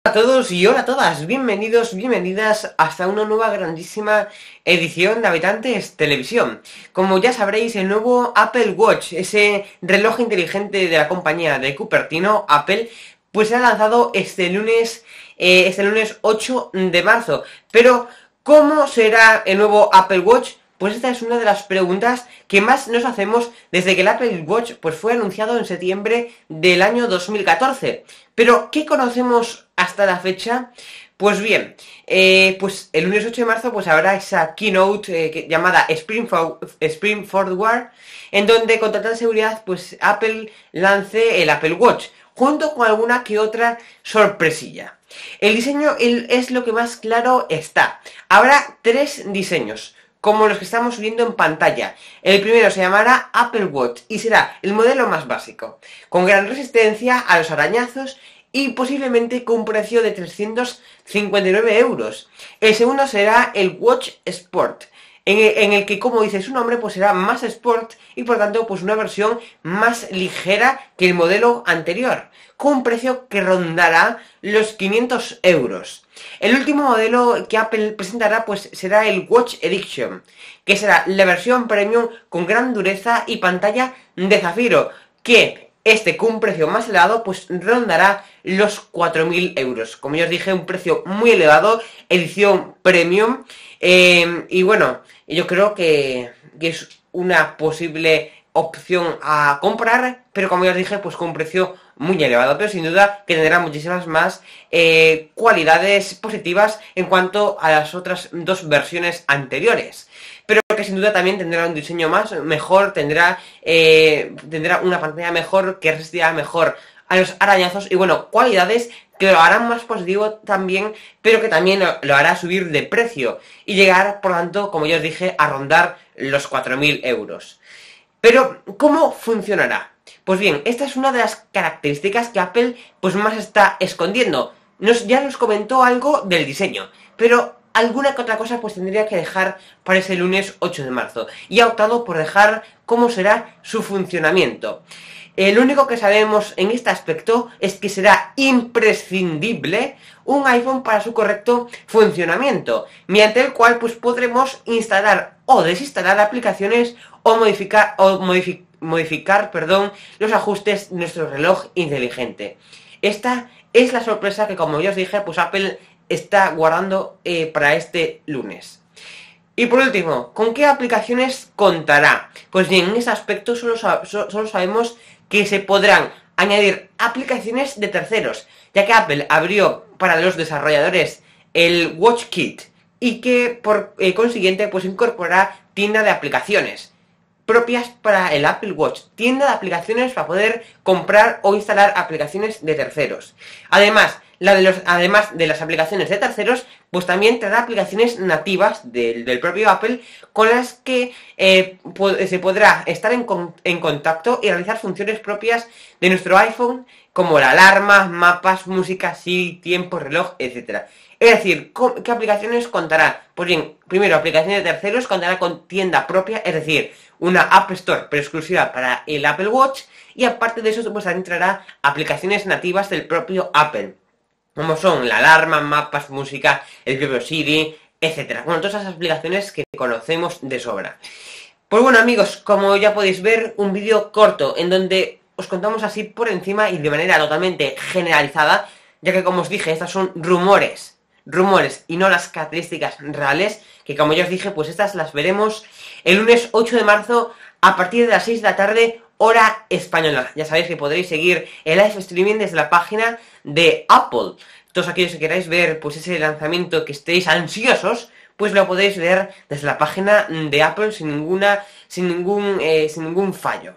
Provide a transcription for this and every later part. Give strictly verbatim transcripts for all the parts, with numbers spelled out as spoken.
A todos y hola a todas, bienvenidos, bienvenidas hasta una nueva grandísima edición de Habitantes Televisión. Como ya sabréis, el nuevo Apple Watch, ese reloj inteligente de la compañía de Cupertino, Apple, pues se ha lanzado este lunes, eh, este lunes ocho de marzo. Pero, ¿cómo será el nuevo Apple Watch? Pues esta es una de las preguntas que más nos hacemos desde que el Apple Watch pues, fue anunciado en septiembre del año dos mil catorce. Pero, ¿qué conocemos hasta la fecha? Pues bien, eh, pues el lunes ocho de marzo pues habrá esa keynote eh, que, llamada Spring, For, Spring Forward, en donde con total seguridad pues Apple lance el Apple Watch, junto con alguna que otra sorpresilla. El diseño el, es lo que más claro está. Habrá tres diseños, como los que estamos viendo en pantalla. El primero se llamará Apple Watch y será el modelo más básico, con gran resistencia a los arañazos y posiblemente con un precio de trescientos cincuenta y nueve euros. El segundo será el Watch Sport, en el, en el que, como dice su nombre, pues será más Sport y por tanto pues una versión más ligera que el modelo anterior, con un precio que rondará los quinientos euros. El último modelo que Apple presentará pues será el Watch Edition, que será la versión premium con gran dureza y pantalla de zafiro, que este con un precio más elevado pues rondará los cuatro mil euros. Como ya os dije, un precio muy elevado, edición premium, eh, y bueno, yo creo que, que es una posible opción a comprar, pero como ya os dije, pues con un precio muy elevado, pero sin duda que tendrá muchísimas más eh, cualidades positivas en cuanto a las otras dos versiones anteriores, pero que sin duda también tendrá un diseño más mejor, tendrá eh, tendrá una pantalla mejor, que resistirá mejor a los arañazos y bueno, cualidades que lo harán más positivo también, pero que también lo, lo hará subir de precio y llegar, por lo tanto, como ya os dije, a rondar los cuatro mil euros. Pero, ¿cómo funcionará? Pues bien, esta es una de las características que Apple pues más está escondiendo. Nos, ya nos comentó algo del diseño, pero alguna que otra cosa pues tendría que dejar para ese lunes ocho de marzo. Y ha optado por dejar cómo será su funcionamiento. Eh, lo único que sabemos en este aspecto es que será imprescindible un iPhone para su correcto funcionamiento, mediante el cual pues podremos instalar o desinstalar aplicaciones o modificar o modificar modificar, perdón, los ajustes de nuestro reloj inteligente. Esta es la sorpresa que, como ya os dije, pues Apple está guardando eh, para este lunes. Y por último, ¿con qué aplicaciones contará? Pues bien, en ese aspecto solo, solo sabemos que se podrán añadir aplicaciones de terceros, ya que Apple abrió para los desarrolladores el WatchKit y que por eh, consiguiente pues incorporará tienda de aplicaciones propias para el Apple Watch, tienda de aplicaciones para poder comprar o instalar aplicaciones de terceros. Además, la de los, además de las aplicaciones de terceros, pues también traerá aplicaciones nativas del, del propio Apple con las que eh, se podrá estar en, con, en contacto y realizar funciones propias de nuestro iPhone, como la alarma, mapas, música, sí, tiempo, reloj, etcétera. Es decir, ¿qué aplicaciones contará? Pues bien, primero, aplicaciones de terceros, contará con tienda propia, es decir, una App Store pero exclusiva para el Apple Watch, y aparte de eso, pues entrará aplicaciones nativas del propio Apple, como son la alarma, mapas, música, el propio Siri, etcétera. Bueno, todas esas aplicaciones que conocemos de sobra. Pues bueno, amigos, como ya podéis ver, un vídeo corto en donde os contamos así por encima y de manera totalmente generalizada, ya que como os dije, estas son rumores. rumores y no las características reales, que como ya os dije, pues estas las veremos el lunes ocho de marzo a partir de las seis de la tarde, hora española. Ya sabéis que podréis seguir el live streaming desde la página de Apple. Todos aquellos que queráis ver pues ese lanzamiento, que estéis ansiosos, pues lo podéis ver desde la página de Apple sin ninguna, sin ningún, eh, sin ningún fallo.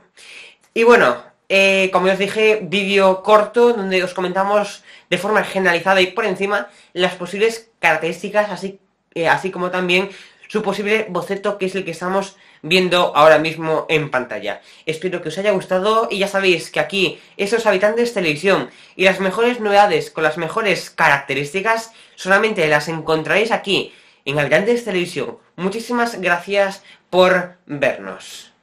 Y bueno, Eh, como os dije, vídeo corto donde os comentamos de forma generalizada y por encima las posibles características, así, eh, así como también su posible boceto, que es el que estamos viendo ahora mismo en pantalla. Espero que os haya gustado y ya sabéis que aquí, esos Habitantes Televisión y las mejores novedades con las mejores características solamente las encontraréis aquí en Habitantes Televisión. Muchísimas gracias por vernos.